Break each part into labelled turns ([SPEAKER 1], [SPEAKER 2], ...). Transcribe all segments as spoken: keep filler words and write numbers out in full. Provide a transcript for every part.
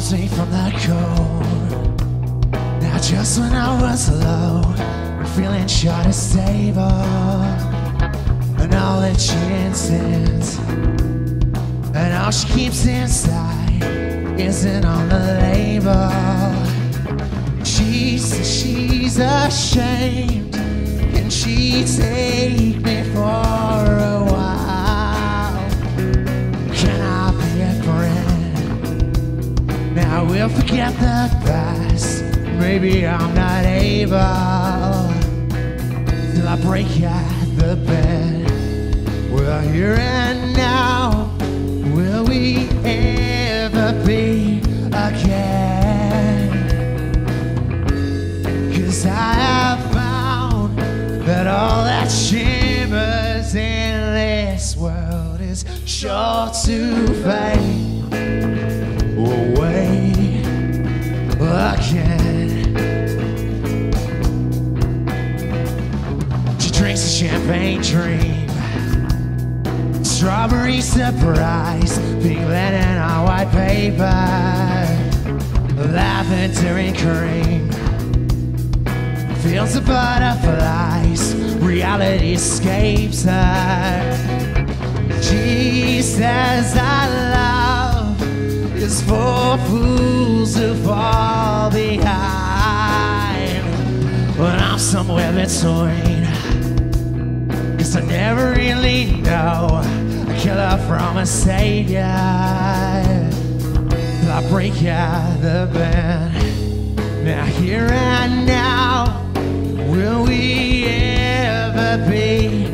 [SPEAKER 1] calls me from the cold. Now just when I was low, I'm feeling short of stable, and all the chances, and all she keeps inside isn't on the label. She says she's ashamed, and she take me for a while. Can I be a friend? Now we'll forget the past. Maybe I'm not able till I break out the bed. Well, here and now, will we ever be again? 'Cause I have found that all that shimmers in this world is sure to fade away again. She drinks a champagne dream, strawberry surprise, pink linen on white paper, lavender and cream. Feels the butterflies, reality escapes her. She says our love is for fools who fall behind. But I'm somewhere between, 'cause I never really know a killer from a savior. I break out the bed. Now here and now, will we ever be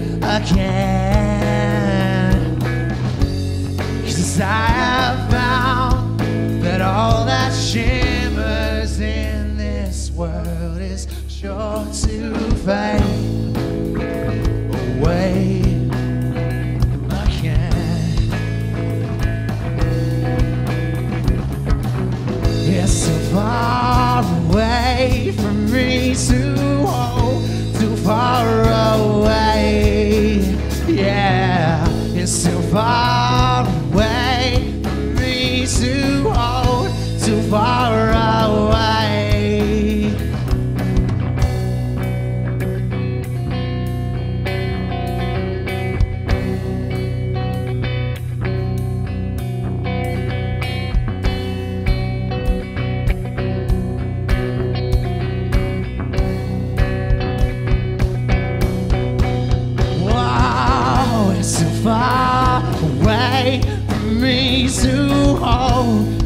[SPEAKER 1] again? 'Cause I have found that all that shimmers in this world is sure to fade away again. It's so far away from me to hold, too far away. Yeah, it's too far away from me to hold, too far away. Far away from me to hold,